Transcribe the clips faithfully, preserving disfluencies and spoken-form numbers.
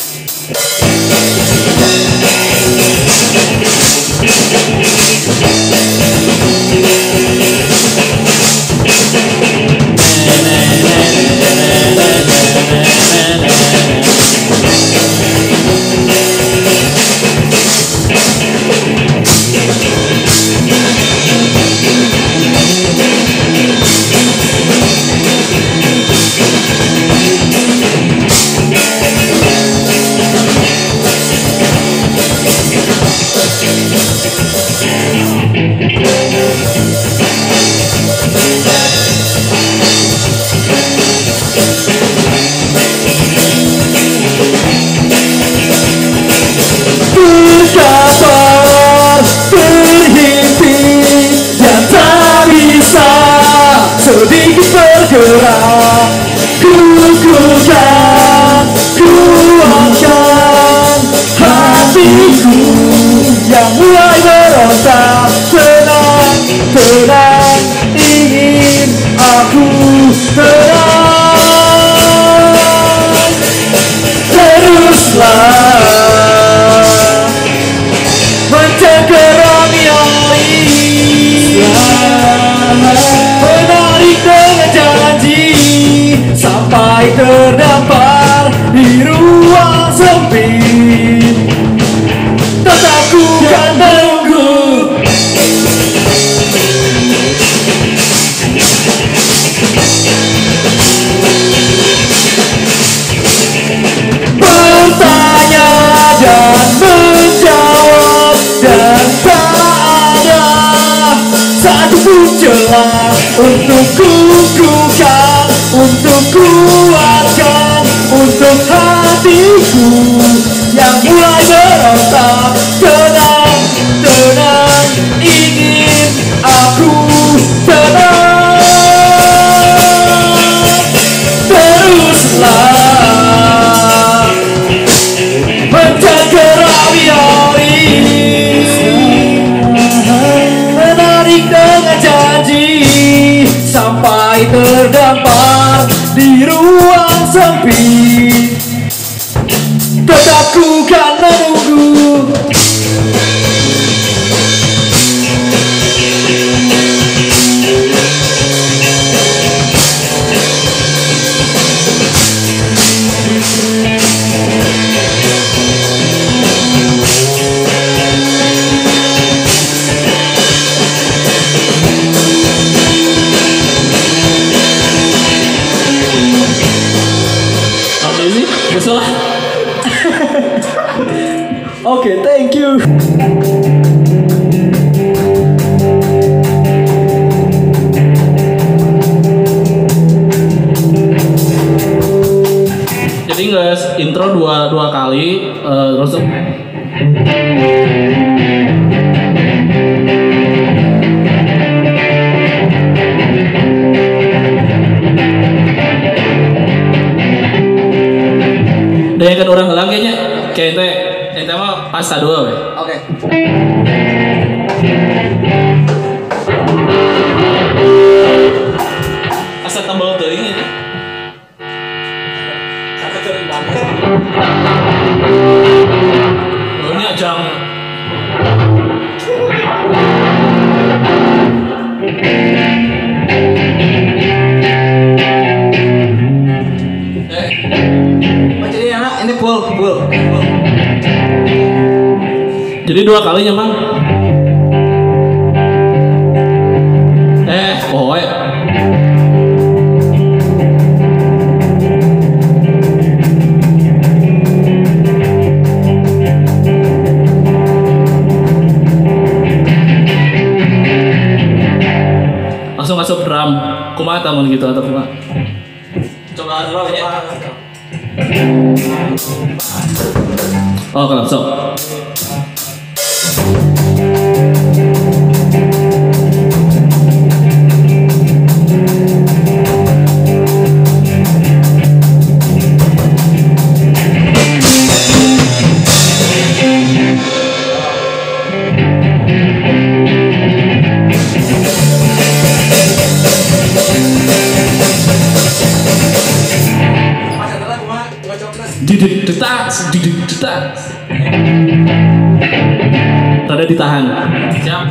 Sedikit bergerak, kukuhkan, kuatkan hatiku yang mulai berontak. Tenang, tenang, ingin aku tenang. Teruslah mencengkerami hari, menarik dengan janji sampai terdampar di ruang sempit. Tetap ku kan menunggu. Bertanya dan menjawab, dan tak ada satu pun celah untuk kukuhkan, untuk kuatkan, untuk hatiku yang mulai berontak. Tenang, tenang, ingin aku tenang. Teruslah mencengkerami hari, menarik dengan janji sampai terdampar di ruang sempit. Tetap ku kan menunggu. Oke, okay, thank you. Jadi guys, intro dua dua kali, uh, terus dan kan orang helang kayaknya kayak teh ente mah pasta dua we. Oke. Asa tambal teuing ini. Sampai teuing banget. Oh, ini ajang ini full, full, full. Jadi dua kalinya mang. Eh, oh ya. Langsung masuk drum. Kumaha tamun gitu atau kumaha? Coba dulu ya. Oh, kalau sok. Detak Cetak. Rada ditahan. Siap.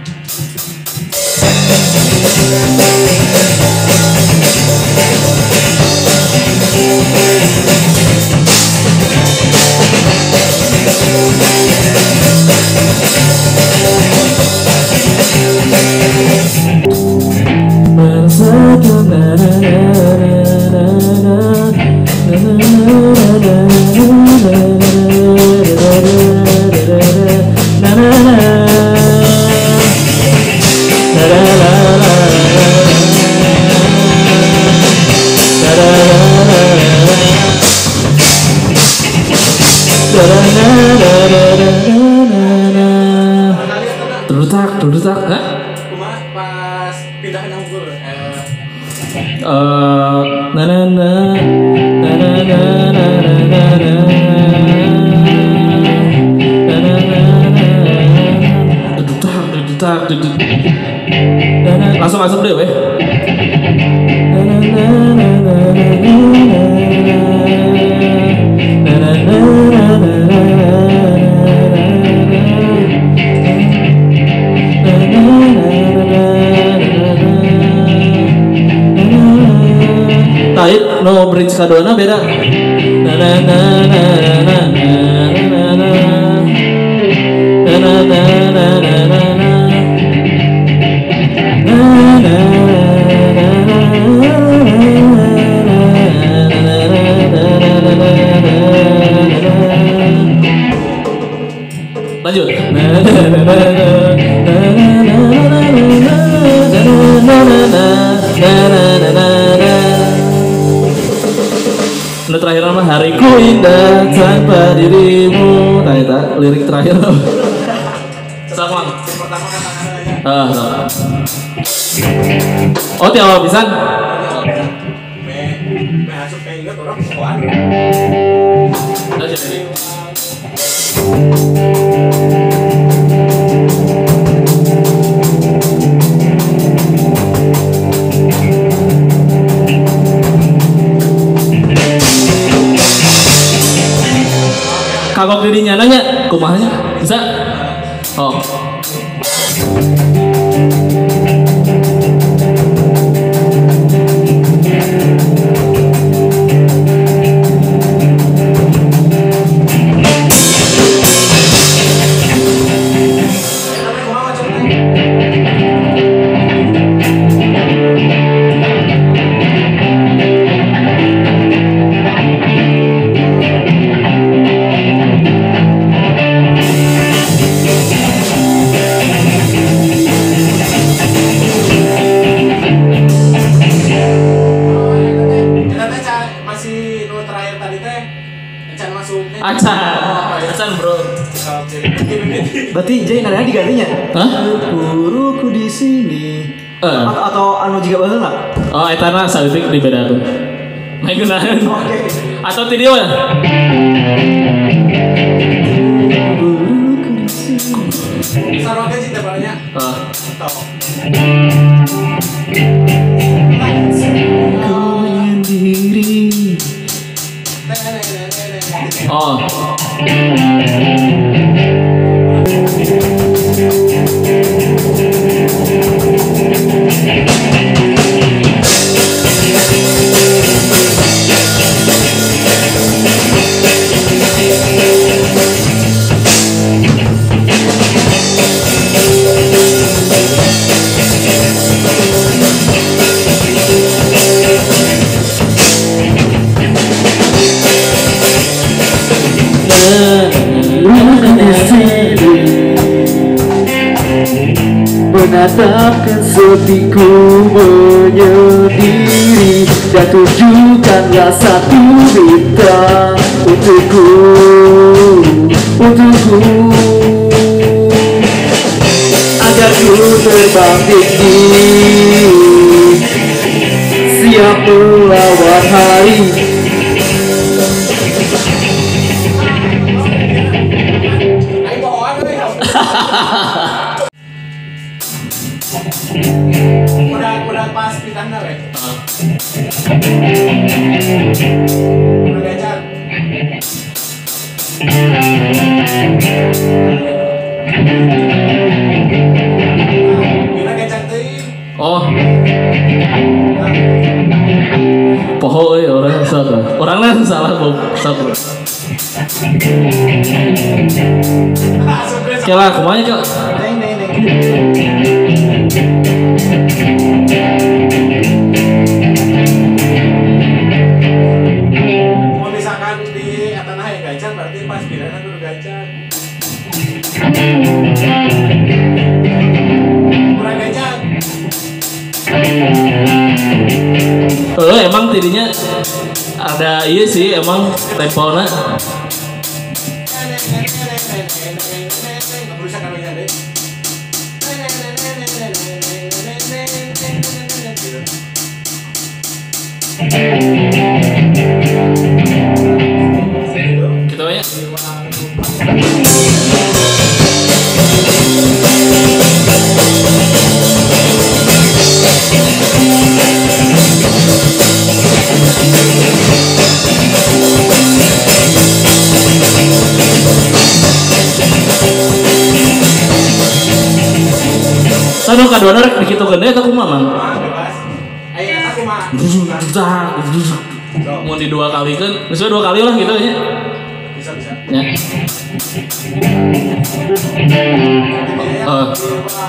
Terdetak, terdetak, hah? Cuma pas pindah ke nanggur. Eh, Eh, na na na na na na na na na dedutak dedutak dedut langsung masuk deh weh. Taib no bridge kadoana beda. Na na na na na na na na na na na na na na lanjut. Nah terakhir nama hariku indah tanpa dirimu. Nah itu lirik terakhir. Sama. Ah, ah. Oh tiap pisan. me me asup kayak inget orang soal. Udah jadi. Kagok dirinya nanya, kumahnya bisa? Oh. Acan, acan bro. Berarti jadi nadanya digantinya? Hah? Guruku di sini. Eh. Atau, atau anu juga bahasa nggak? Oh, etana saeutik dibedakeun. Main gunakan. Oke. Atau ti dieu we. Guruku di sini. Sarwaga cinta balanya. Oh. Tahu. Kau menyendiri. Oh. Menatapkan sepiku menyendiri dan tunjukkanlah satu bintang untukku, untukku, agar ku terbang tinggi, siap melawan hari. Udah udah pas pitanda weh. Udah gajar. Bila kecang teuing. Oh. Poho euy orang salah. Orangna salah Bob. Salah. Kela kumaha Cok? Neng neng neng. Mau misalkan di atanah ya gajah berarti pas bilana kudu gajah. Kurang gajah. Eh emang tidinya ada iya sih emang tempona. Berusaha gajah deh. Gitu ya. Sanu kaduana rek dikitukeun deui eta kumaha Mang? Bebas. Ayo aku mah. Mau di dua kali kan, misalnya dua kali lah gitu ya. Bisa bisa. Ya. Oh.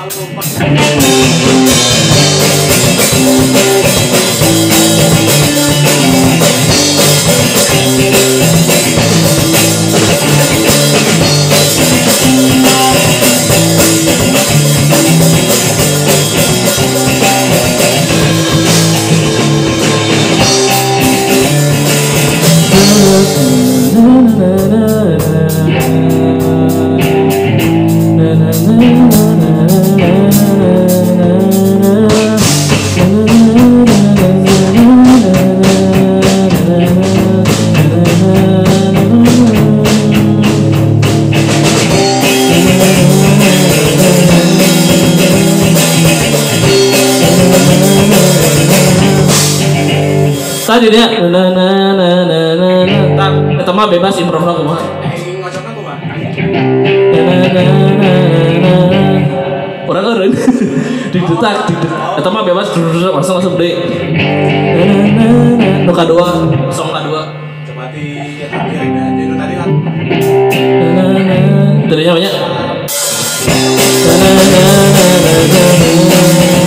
Tadi dia na na na na na na tak eta mah bebas improv lah kumaha. Eh ngocokna kumaha? Na na na na na na. Urang eureun. Didetak didetak. Eta mah bebas langsung langsung deui. Na na na na. Nu kadua, song kadua. Coba di eta teh ada dinu tadi kan. Na na na. Tadinya banyak. Na na na na na na.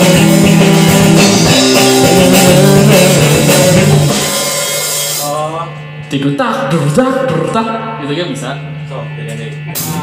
Oh, Didutak, dudak, dudak, gitu kan bisa. so jadi deh.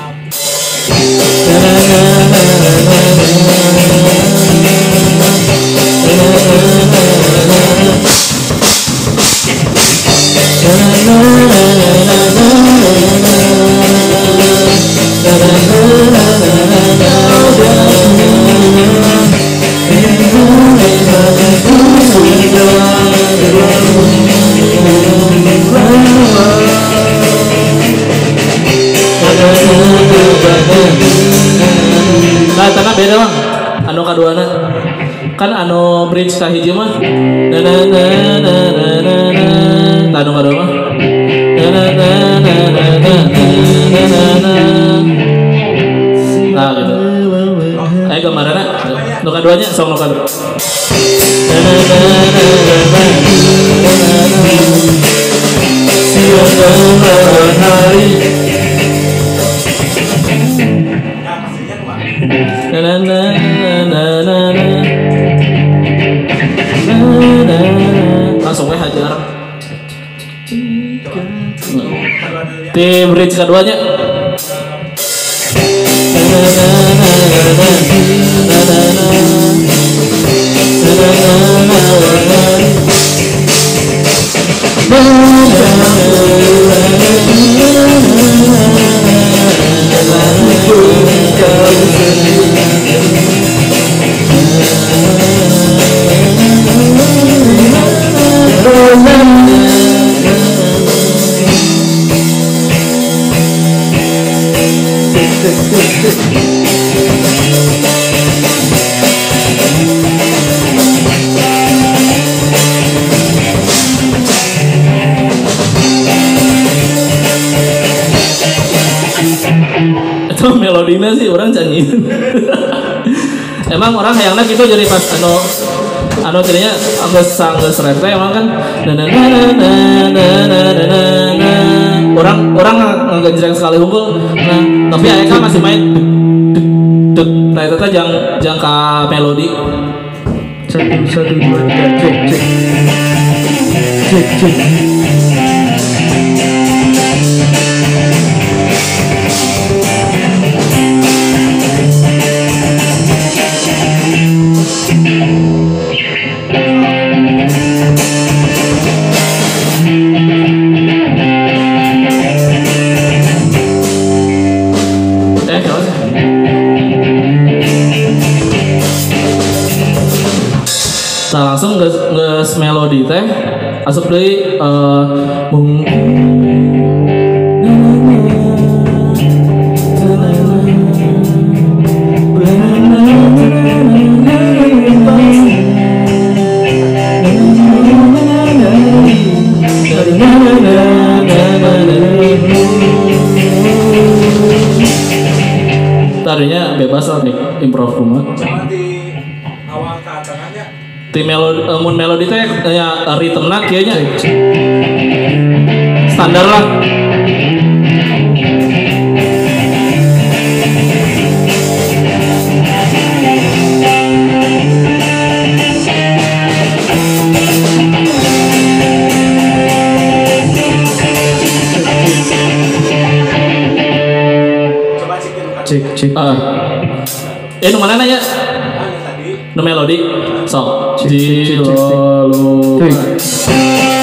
Nah, tanah beda bang. Anu kaduana kan anu bridge kahiji mah. Na na na na na na na. Anu kadua mah. Na na na na na na na na na. Nah gitu. Ayo gambaranna. Nu kaduanya song nu kadua. Na na na na na na. Siang hari. Ya pastinya kumaha? Na na na na na na na. Langsung we hajar. Di bridge keduanya. Na na na na na na na Emang orang hayangna gitu jadi pas anu anu tadinya geus geus rap teh emang kan na na na na na na na na orang orang ngajreng sekali unggul nah tapi aya kan masih main duk nah eta teh jang jang ka melodi satu satu dua tiga cek cek cek cek eh kalau nah langsung nges, nges melodi teh asup deui eh mungkin tadinya bebas lah nih improv rumah. Cuma di awal keatangannya Di melodi, uh, mun melodi teh ya ritmena kieu nya. Standar lah. coba cikin kan. cek cek Uh. Eh nu mana nanya? Ah, yang tadi Nu melodi. Sok. Cek, cek, cek, cek, cek. Lalu Cek.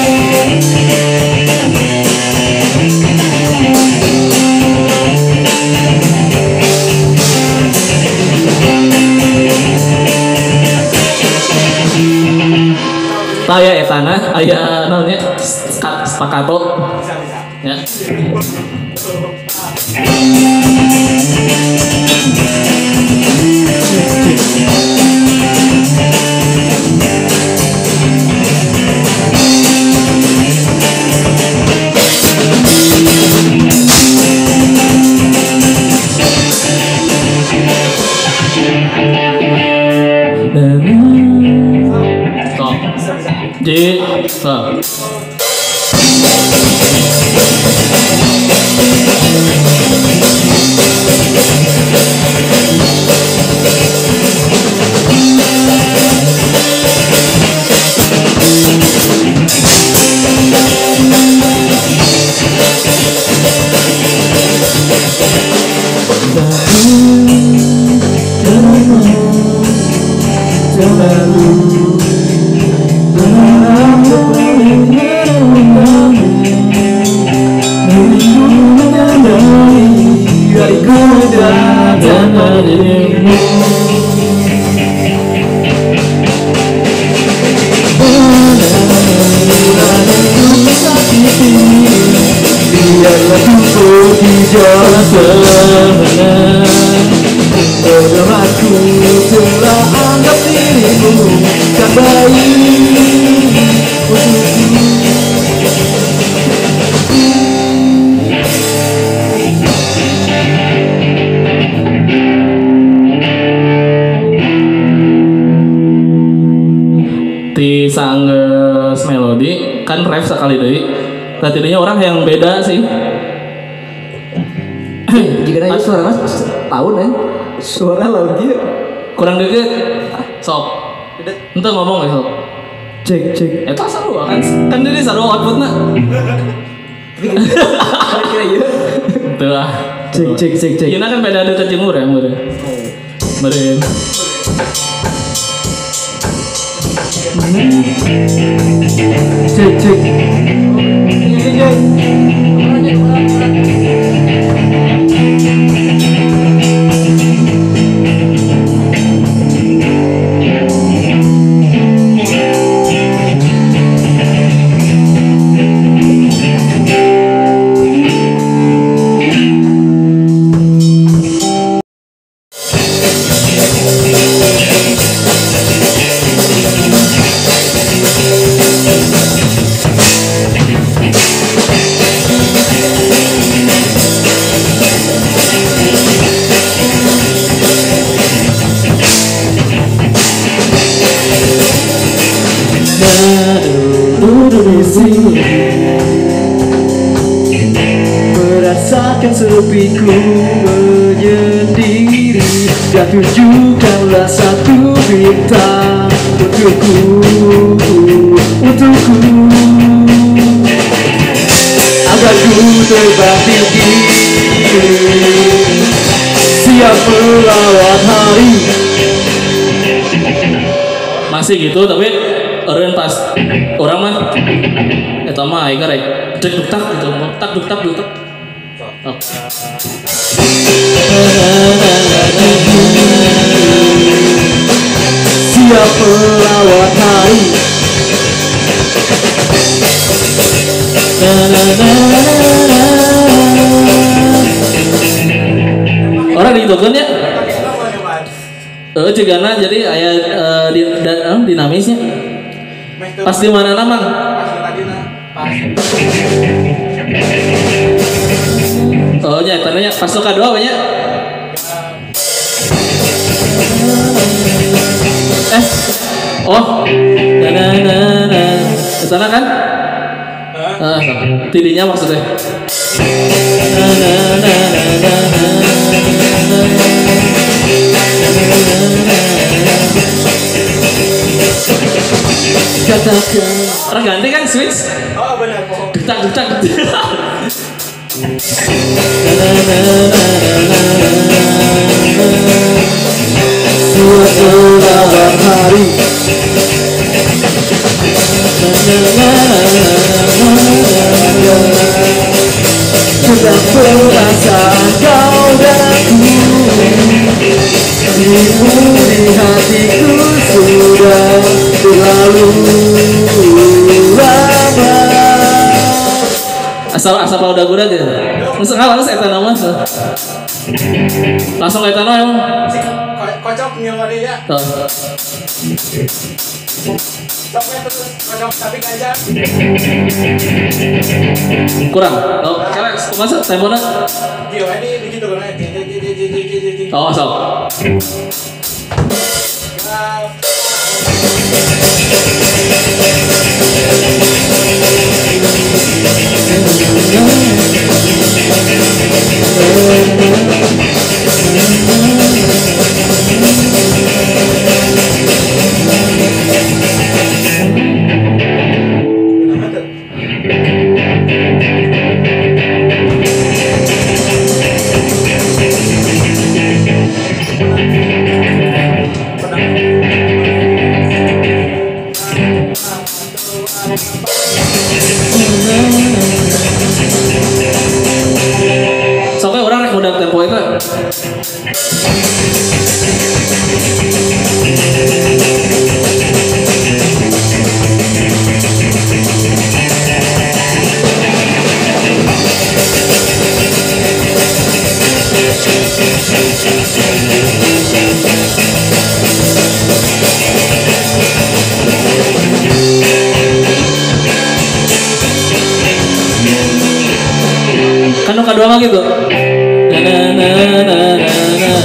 tah ya etana aya naon nya staccato bisa bisa. ya. Sok. Jadi, sok. Biarlah ku di jalan sebenarnya. Dalam aku telah anggap dirimu tak baik untukku. Di sanggeus melodi kan ref sekali deui. Tadinya orang yang beda sih. Jika nanya suara mas tahun ya suara lagi Kurang deket. Sok. Ente ngomong ya sok. cek cek Eta sarua kan kan deui sarua outputna. kira-kira ya Teu ah. cek cek cek cek Ieu kan beda deket jeung urang meureun. Meureun. cek cek hatiku menyendiri, dan tunjukkanlah satu bintang untukku, untukku, agar ku terbang tinggi, siap melawan hari. Masih gitu tapi orang pas orang mah eta mah aing rek deg dutak gitu, tak dutak dutak. Oh. Siap melawan hari. Orang dihitungkan ya. Eh cegana jadi aya uh, di da, uh, dinamisnya. Pas di mana namang? Oh nya tandanya pas suka dua banyak. Eh. Oh. Na na na na. Kesana kan? Ah, tidinya maksudnya. Na na na na na. Katakan orang ganti kan switch. Oh benar. Detak detak. Suatu malam hari, sedang perasaan kau dan aku, dirimu di hatiku sudah terlalu lama. Asal asal pada udah gura gitu. Langsung nggak langsung eta nama tuh. Langsung eta nama emang. Kocok nyelari ya. Tuh. Sampai terus kocok tapi aja. Kurang. Oh, karena masa temponya. Gio ini begitu kan? Oh, so. Sampai orang rek modal tempo itu. Kan nuka dua mah gitu. Na na na na na na.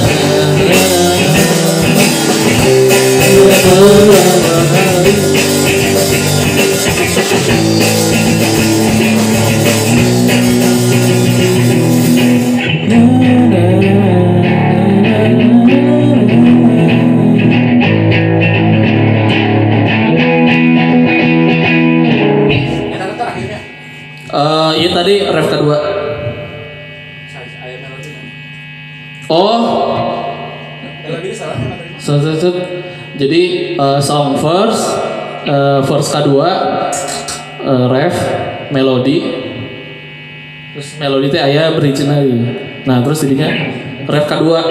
Eh, ini tadi ref kedua. Oh, Melodi salahnya tadi. so, so, so. Jadi uh, song verse, uh, verse kedua, uh, ref, melodi, terus melodi teh aya bridge lagi. Nah terus jadinya ref kedua.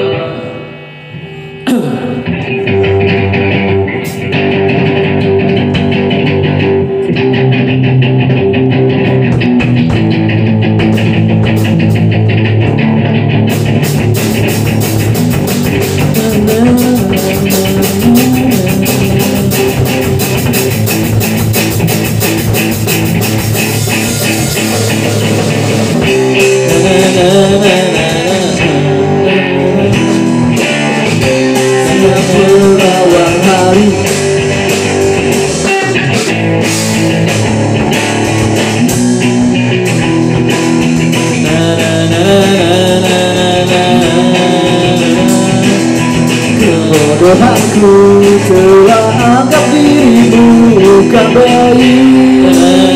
Melawan hari, Na na na na na. Kebodohanku telah anggap dirimu bukan baik.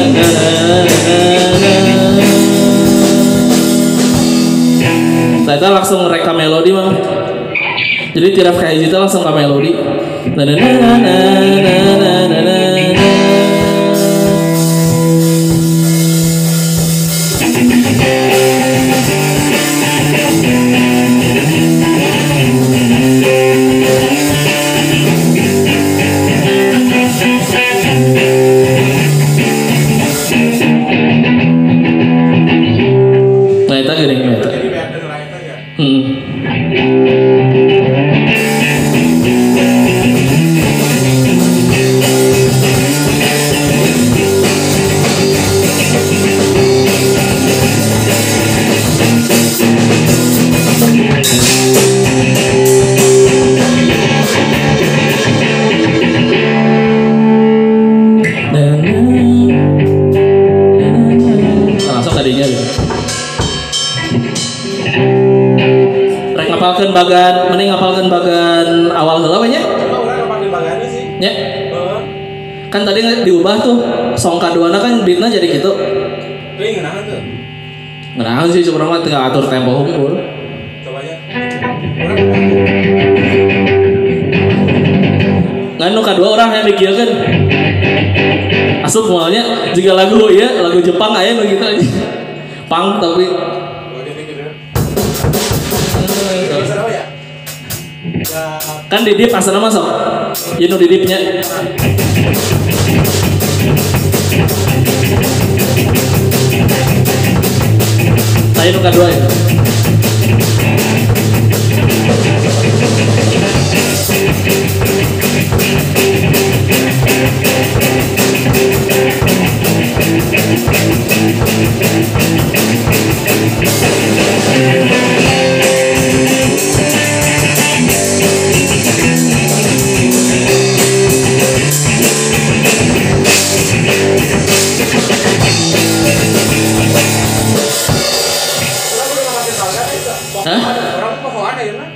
Saya langsung rekam melodi mang. Jadi tiap kayak gitu langsung ke melodi. Na na na na na na na na. Nah itu gini gitu. Jadi biar dengar itu ya. Hmm. Langsung tadinya gitu. Rek ngapalkeun bagan, mending ngapalkeun bagan awal heula we nya. Oh, orang pakai bagana sih. Nya. Heeh. Kan tadi diubah tuh song kaduana kan beatna jadi gitu. Teuing ngeunaheun tuh. Ngeunaheun sih sebenarnya mah tinggal atur tempo hunkul. Cobanya. Nganu kadua orang yang mikirkeun. Asup moalnya juga lagu ya, lagu Jepang aya nu gitu aja. Pang tapi Bisa apa ya? Ya, kan didip asal nama sok. Ieu nu didipnya. Tadi nu kadua ya. Hah? orang pohoan ya na.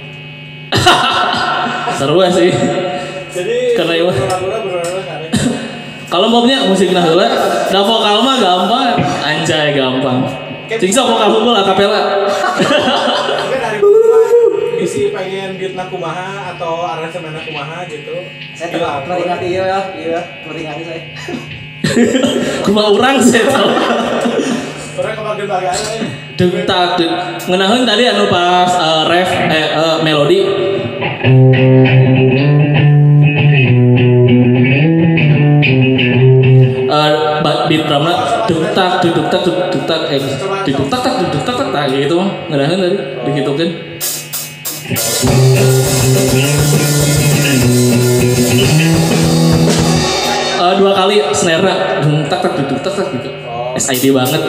Seru ya sih. Jadi Karena itu. lagu-lagu bener-bener karek. Kalau popnya musik nah heula, da vokal mah gampang, anjay gampang. Cing sok vokal hunkul akapela. Mungkin dari dulu isi pengen beatna kumaha atau aransemenna kumaha gitu. Saya tidak teringat iya ya, iya teringat saya. Kumaha urang sih tau. Orang kebagian bagana ya. Deng tak deng. Ngeunaheun tadi anu pas uh, ref eh uh, melodi. Uh, beat drumna deng tak deng tak deng tak eh deng tak tak deng tak tak tak gitu mah. Ngeunaheun tadi digitukeun. Uh, dua kali snare-nya deng tak tak deng tak tak gitu. S I D banget.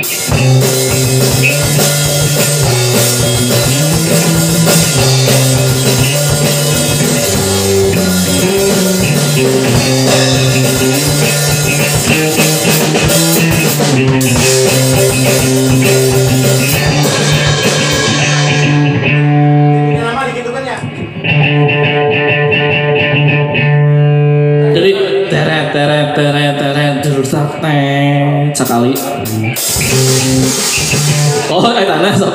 Ini nama gitu kan ya. Jadi teret teret teret teret jurusak tet sekali. Oh, eh tanah sok.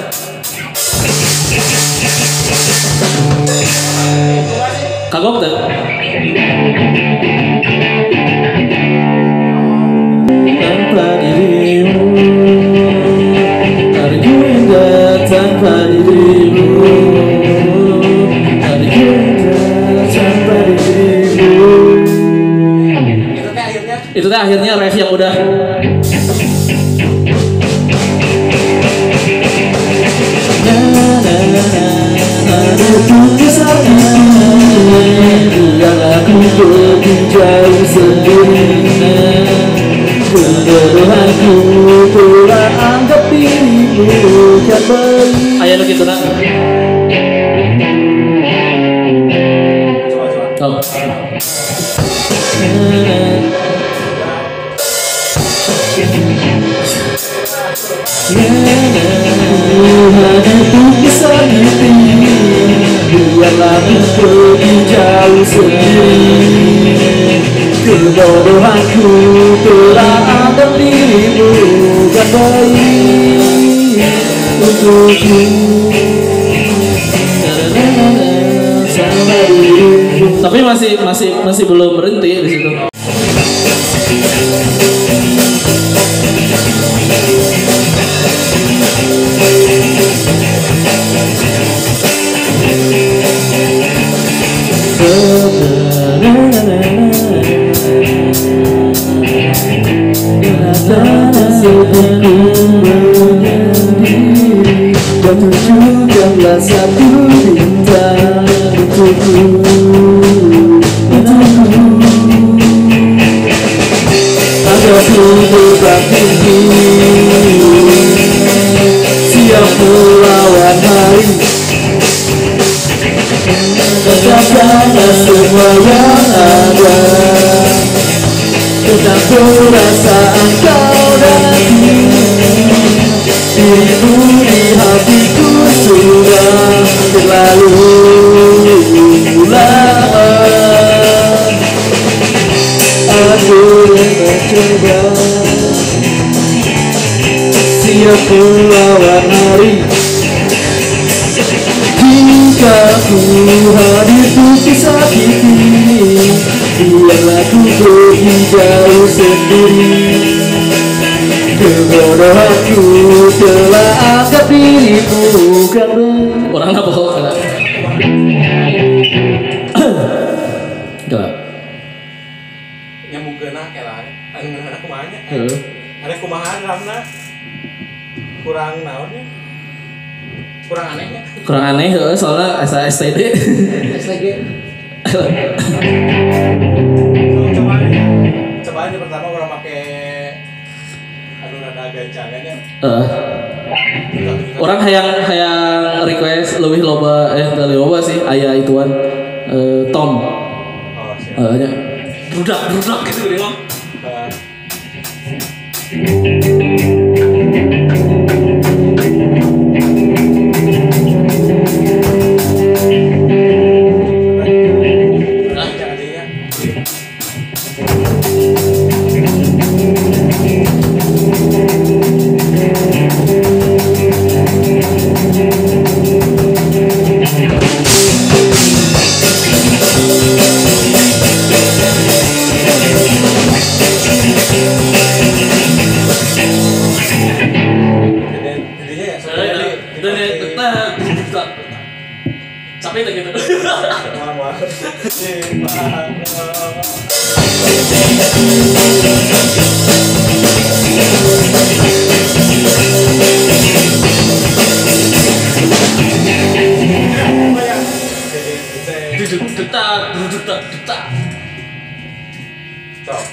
Kagok tuh. Tanpa dirimu, hariku indah tanpa dirimu, hariku indah tanpa dirimu. Itu teh akhirnya. Itu teh akhirnya ref yang udah yang aku pergi jauh sendiri. Kebodohanku telah anggap dirimu bukan baik. aya nu kitu na. Coba coba. Oh. Hanya untuk kisah ini, biarlah aku pergi jauh sendiri. Kebodohanku telah anggap dirimu bukan baik untukku. Sama dirimu. Tapi masih masih masih belum berhenti di situ. Sepertiku menyendiri dan tunjukkanlah satu bintang untukku, untukku. Agar ku terbang tinggi, siap melawan hari. Katakanlah semua yang ada tentang perasaan kau dan dirimu di hatiku sudah terlalu lama. Aku mencoba siap melawan hari. Jika ku hadir untuk disakiti, biarlah ku pergi jauh sendiri. Kebodohanku telah anggap dirimu bukan baik. Orang apa kok kata? Enggak. Nyambung ke nak lah, anu ngeunah kumaha nya? Heeh. Ada kumaha drumna? Kurang naonnya? Kurang anehnya. Kurang aneh heeh soalnya S A S T D. S T G. Coba aja. Coba aja pertama orang pakai anu nada gancangannya. Heeh. Orang hayang hayang request lebih loba eh teu loba sih aya ituan eh, Tom. Oh, siap. Heeh nya. Brudak brudak gitu dia mah. Uh, Capek tak gitu. Duduk detak, duduk detak, detak. Stop.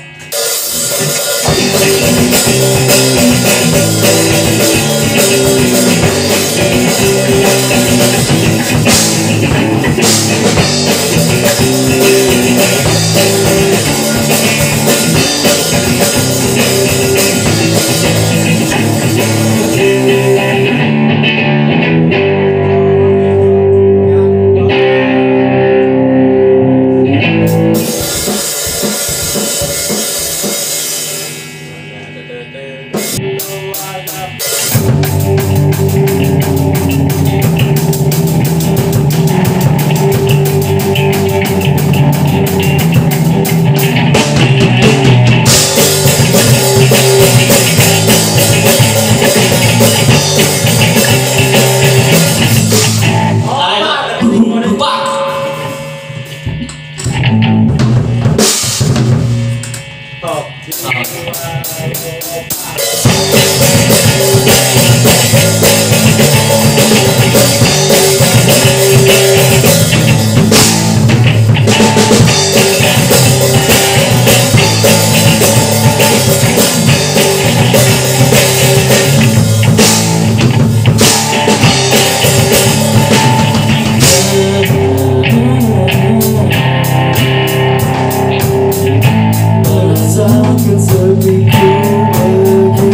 Merasakan sepiku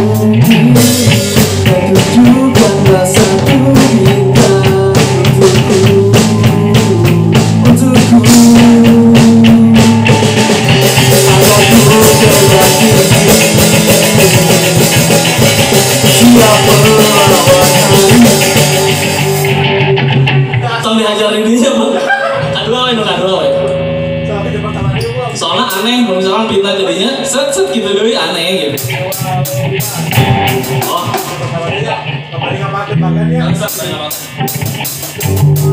kedua we. Soal kerja pertama dia gua. Soalnya aneh, kalau misalkan pindah jadinya set set gitu deh aneh gitu. Oh, Pertama dia kembali ngapain makannya? bangsat saya nggak makan.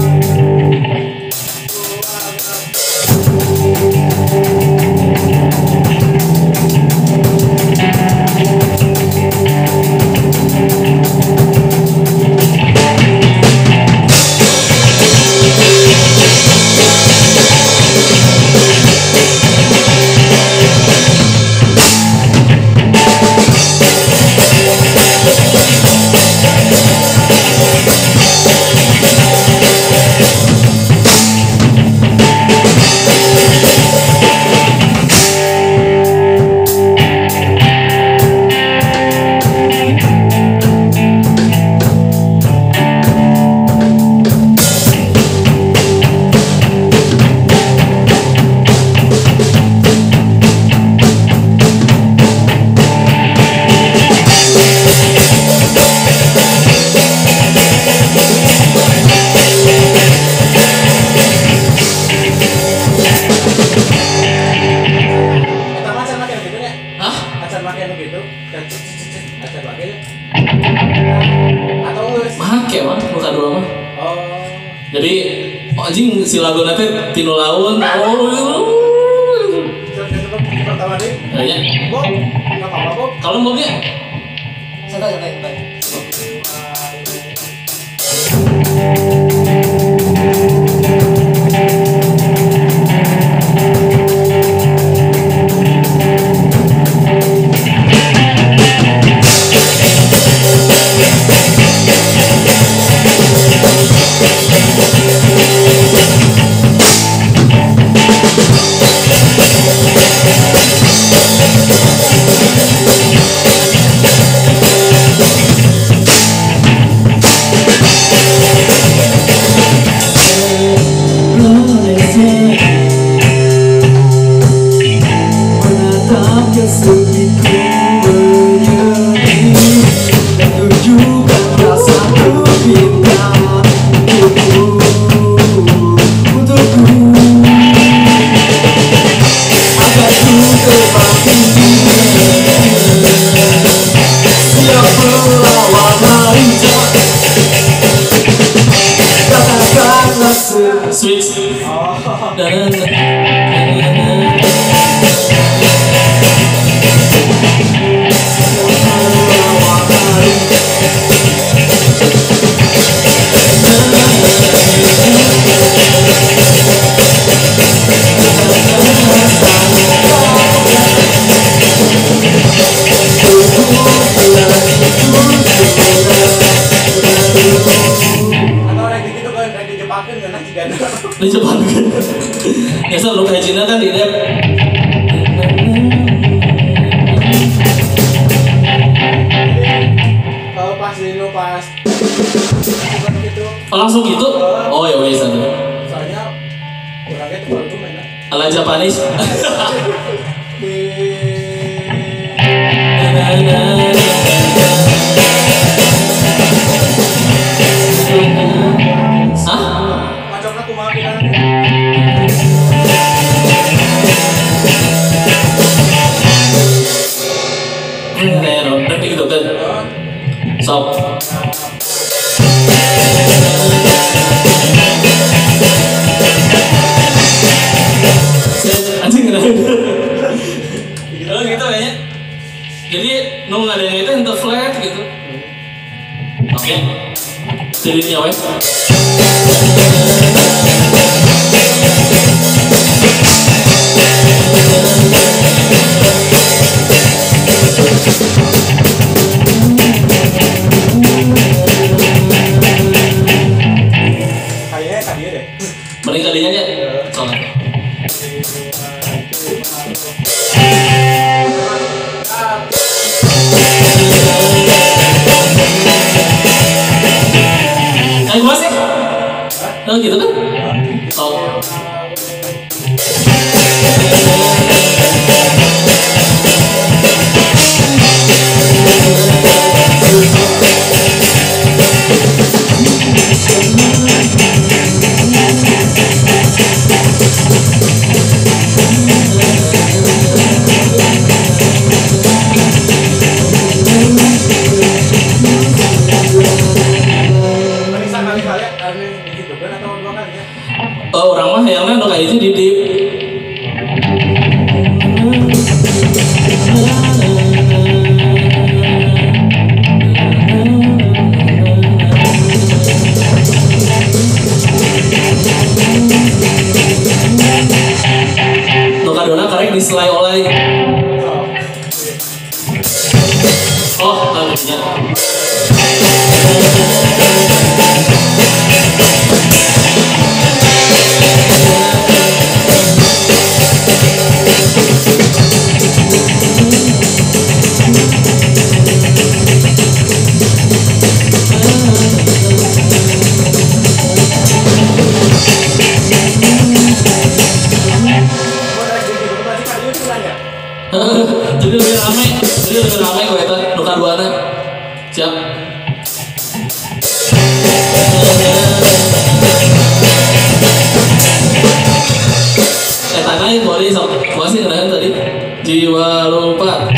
Pertama acan makan gitu nya. Hah? Acan makan gitu. Dan cek cek cek cek acan makannya. Atau geus. Make mah muka dua mah. Oh. Jadi oh, anjing si lagu nanti tinu laun. Oh, Pertama deh. kayaknya. Bob, nggak apa-apa Bob. Kalau mau dia, Santai santai santai. switch. Dan Atau rek gitu kan rek dijepakeun ngeunah jigana. di Jepang kan. Ya so lu kayak Cina kan di dia. Kalau pas dino pas bukan gitu. Oh, langsung gitu? Oh ya wes ada. Soalnya orangnya tuh baru main Ala Japanis. di Hah? macam aku maafin Nero, nanti gitu kan. Sok. Anjing kenapa? Oh gitu kayaknya. Jadi nung ada yang itu yang flat gitu. Oke. Jadinya wes. kayaknya tadi deh. Mending kalinya aja. Soalnya. Kayak gua sih. Oh gitu kan? Oh. diselai oleh. Oh, lagunya. Jadi lebih ramai, jadi lebih ramai gue itu nuka duana. Siap. Eh tanyain boleh sok, masih kenalan tadi. Jiwa lupa.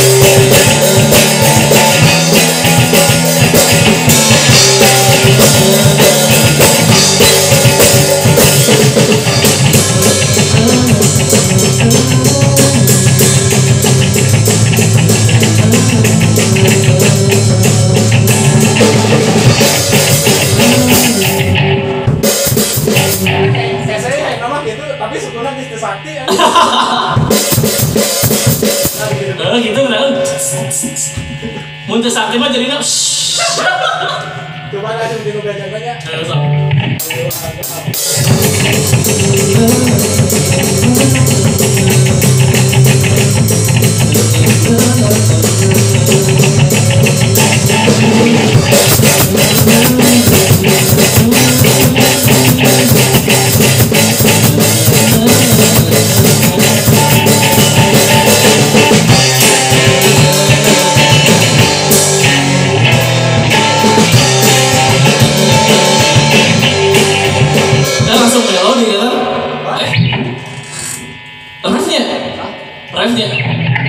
Tapi sebenarnya bisa sakti ya. Eh gitu kan. Muntah sakti mah jadinya. Coba aja di nuga jaganya. Ayo sok. Langsung melodi kan? Eh, refnya, refnya.